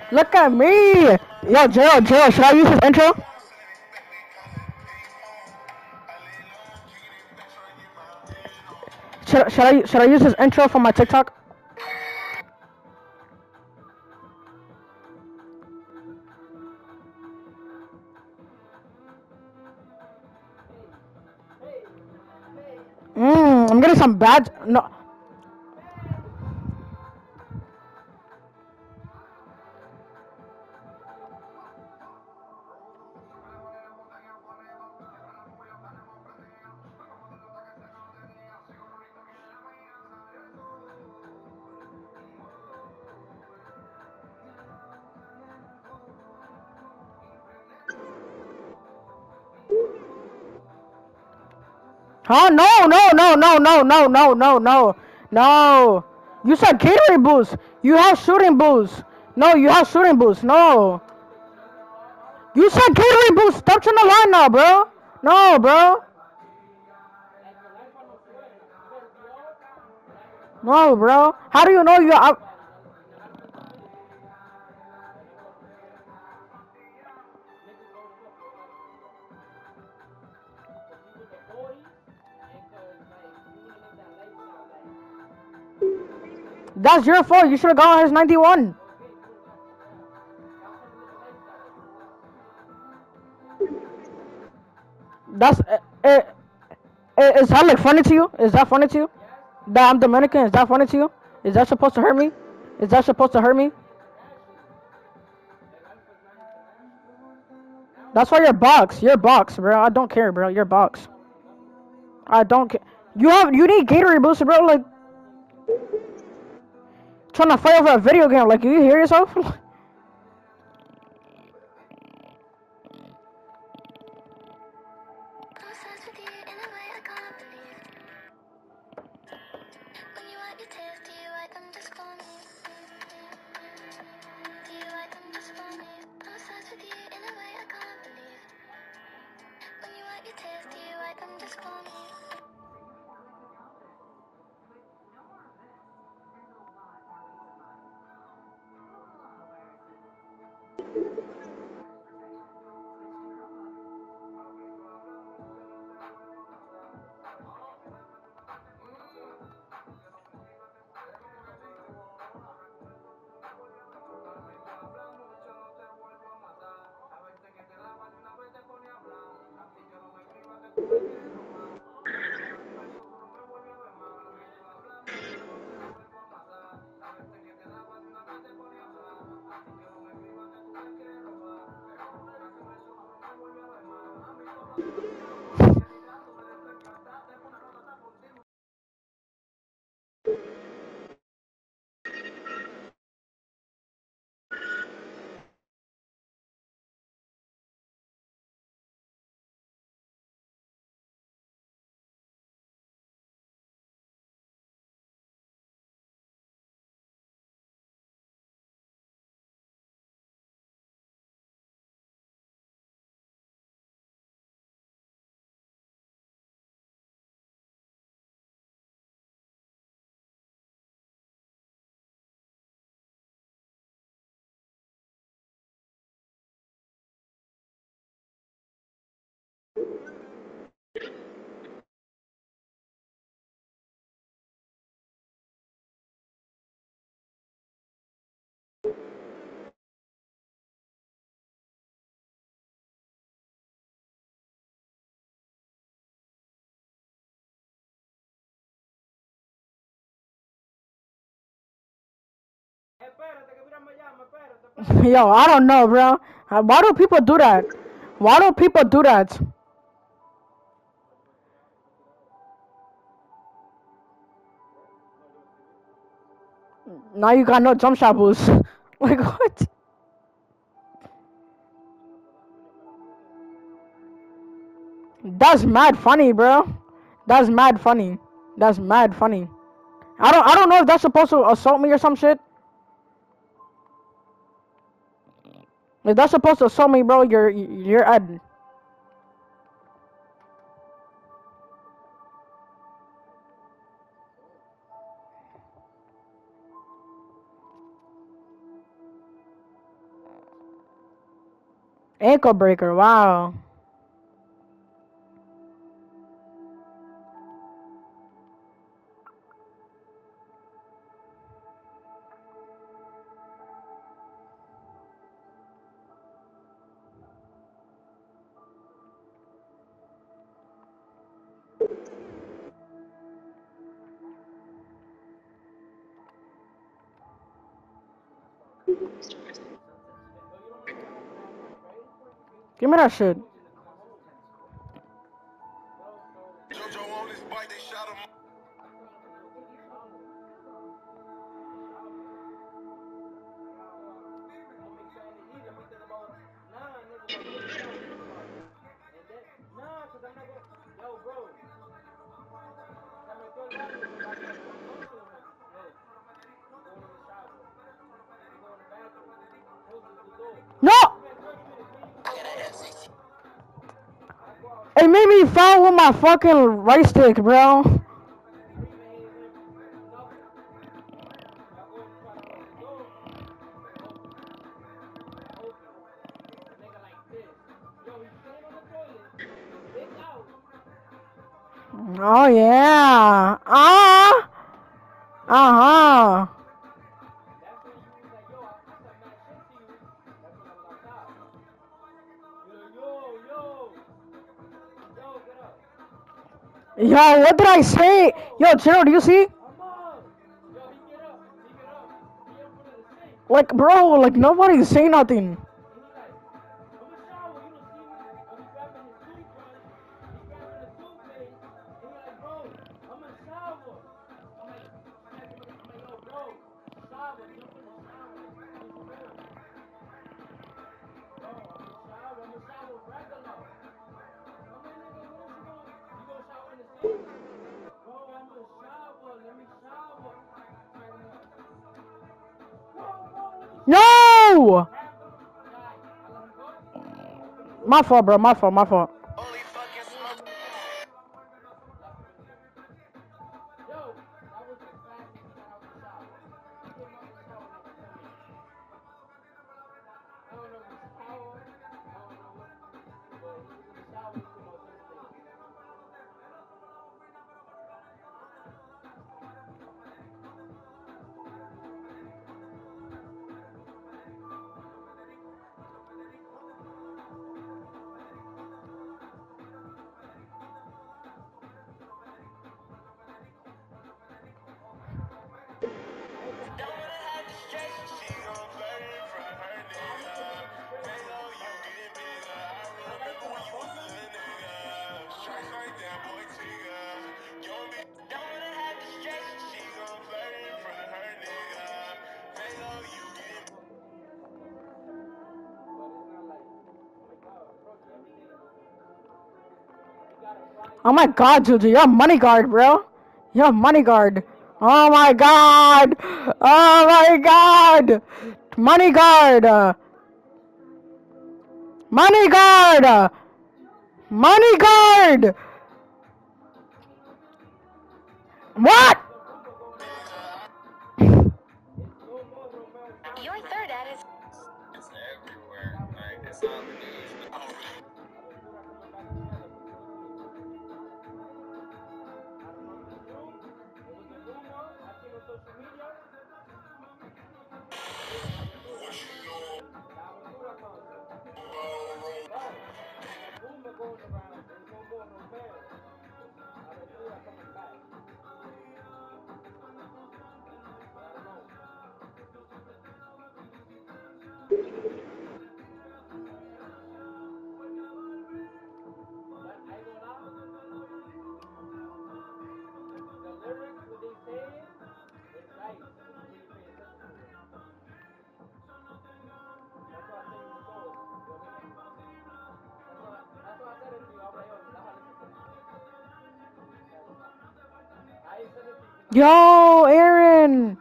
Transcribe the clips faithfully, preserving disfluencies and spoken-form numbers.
Look at me. Yo, Gerald, Gerald, should I use his intro? Should, should I should I use his intro for my TikTok? Mmm, I'm getting some bad. No. Huh? No, no, no, no, no, no, no, no, no, no. You said catering boost. You have shooting boost. No, you have shooting boost. No. You said catering boost. Stop trying to line now, bro. No, bro. No, bro. How do you know you? I, that's your fault. You should have gone on his ninety-one. That's. Uh, uh, uh, is that like funny to you? Is that funny to you? That I'm Dominican. Is that funny to you? Is that supposed to hurt me? Is that supposed to hurt me? That's why you're box. You're box, bro. I don't care, bro. You're box. I don't care. You have you need Gatorade booster, bro. Like trying to fight over a video game. Like, you hear yourself? Yo, I don't know, bro. Uh, Why do people do that? Why do people do that? Now you got no jump shot boost. Like, what? That's mad funny, bro. That's mad funny. That's mad funny. I don't I don't know if that's supposed to assault me or some shit. If that's supposed to assault me, bro, you're you're Ed. Ankle breaker, wow. Give me that shit. No! It made me foul with my fucking right stick, bro. Oh yeah. Ah. Uh huh. Yo, what did I say? Yo, Gerald, do you see? Like, bro, like nobody's saying nothing. No! My fault, bro. My fault. My fault. Oh my god, Juju, you're a money guard, bro. You're a money guard. Oh my god. Oh my god. Money guard. uh, Money guard. uh, Money guard. What? Your third ad is. It's everywhere. Like, it's on the news. Yo, Aaron.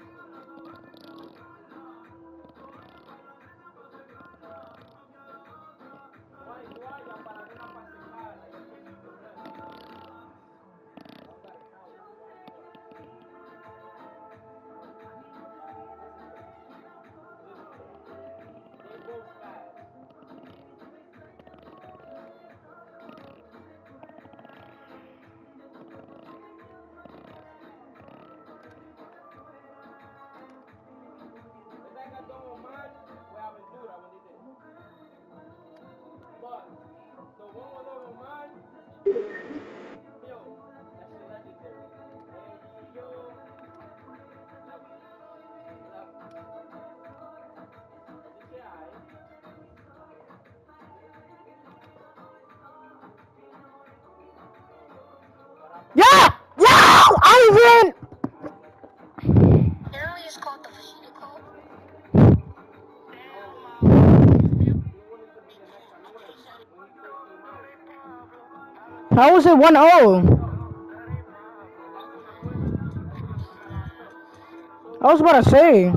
Yeah! Yeah! Ivan! Now he's called the vehicle. How was it one oh? I was about to say.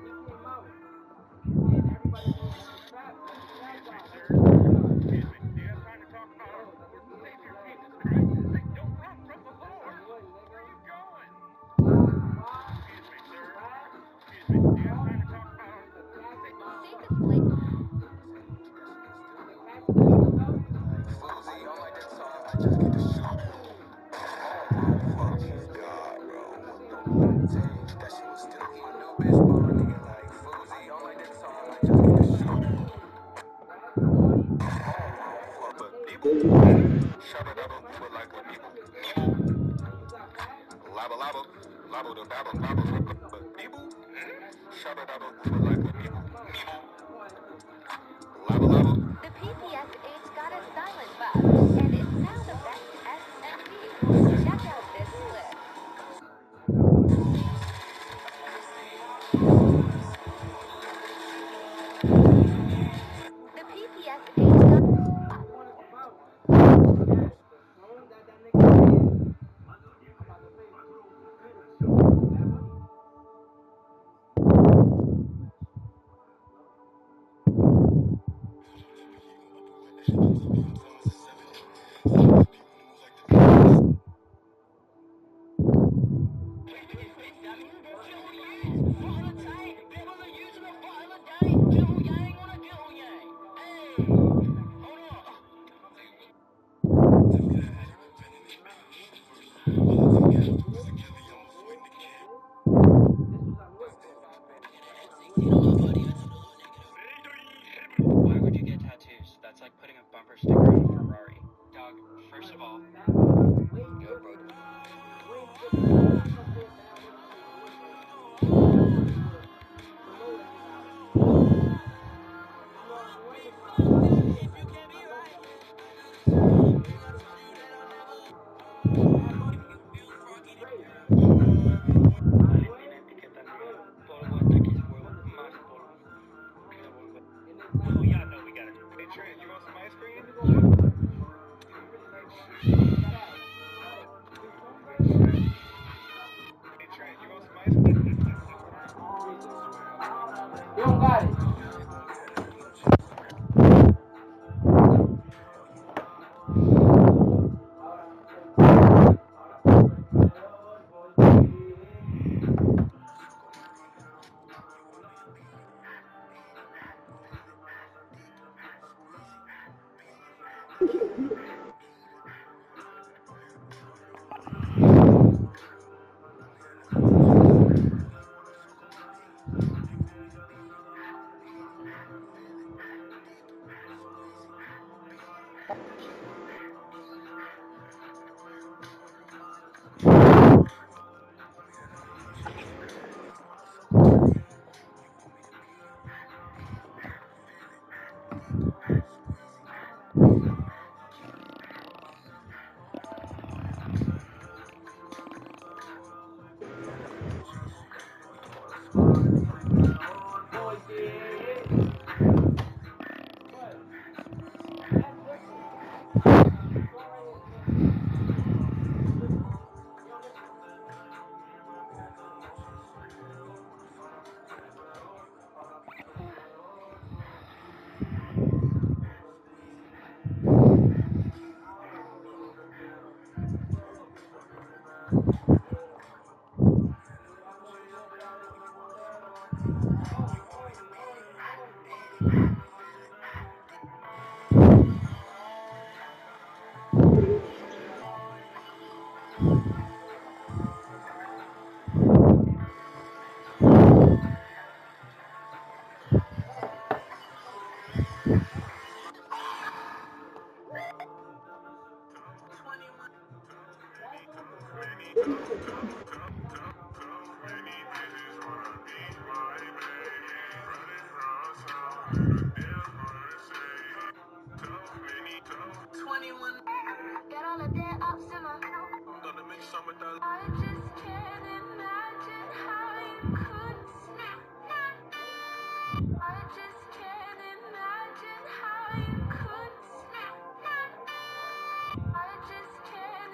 The P P S H got a silent bug, and it's now the best S M P. Check out this clip. The P P S H got Why would you get tattoos? That's like putting a bumper sticker on a Ferrari. Dog, first of all, You don't got it. Get all of that up, simmer. I just can't imagine how you could snap. I just can't imagine how you could snap. I just can't.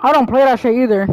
I don't play that shit either.